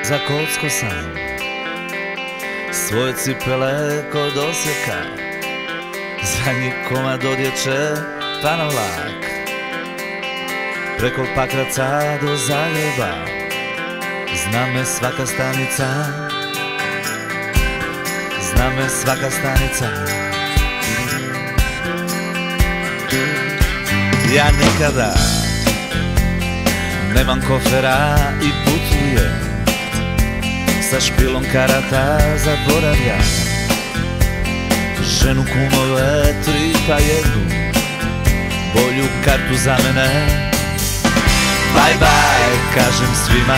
Zakocko sam svoje cipele kod Osijeka, zadnji komad odjeće pa na vlak, preko Pakraca do Zagreba, zna me svaka stanica, zna me svaka stanica. Ja nikada nemam kofera i putujem sa špilom karata, zaboravljam ženu, kumove, tri pa jednu bolju kartu za mene. Bye bye, kažem svima,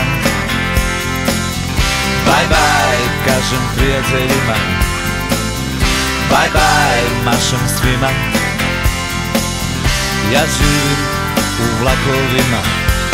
bye bye, kažem prijateljima, bye bye, mašem svima. Ja živim u vlakovima.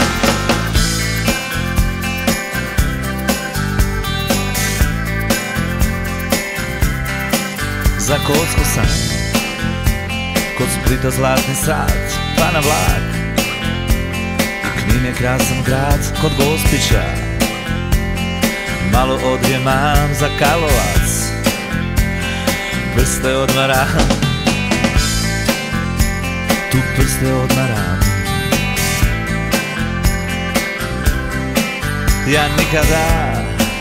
Zakocko sam kod Splita zlatni sat pa na vlak. Knin je krasan grad kod Gospića, malo odrijemam za Karlovac, prste odmaram, tu prste odmaram. Ja nikada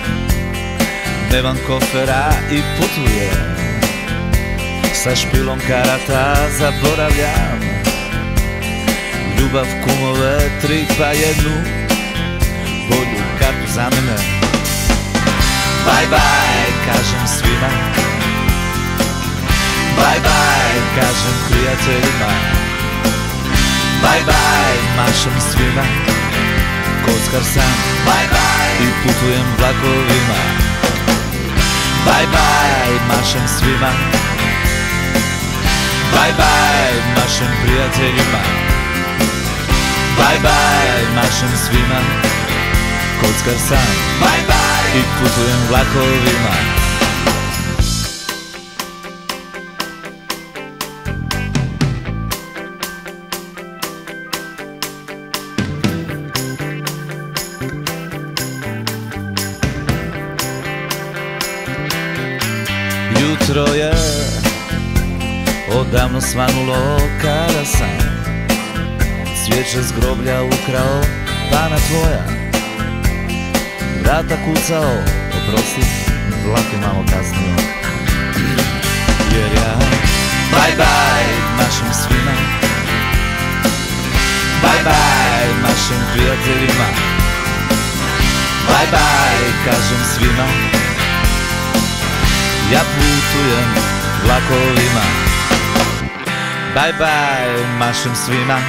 nemam kofera i putujem sa špilom karata, zaboravljam ljubav, kumove, tri pa jednu bolju kartu za mene. Bye bye, kažem svima, bye bye, kažem prijateljima, bye bye, mašem svima. Kockar sam, bye bye, i putujem vlakovima. Bye bye, mašem svima, bye bye, mašem prijateljima, bye bye, mašem svima. Kockar sam, bye bye, i putujem vlakovima. Jutro je odavno svanulo kada sam cvijeće s groblja ukrao, pana tvoja vrata kucao. Oprosti, vlak je malo kasnio, jer ja bye bye, mašem svima, bye bye, mašem prijateljima, bye bye, kažem svima. Ja putujem vlakovima. Bye bye, mašem svima,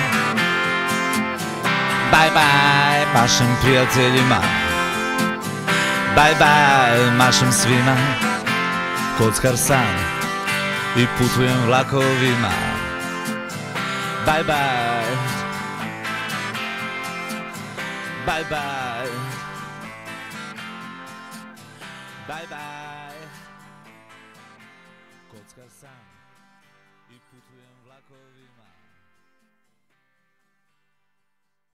bye bye, mašem prijateljima, bye bye, mašem svima. Kockar sam i putujem vlakovima. Bye bye, bye bye, bye bye.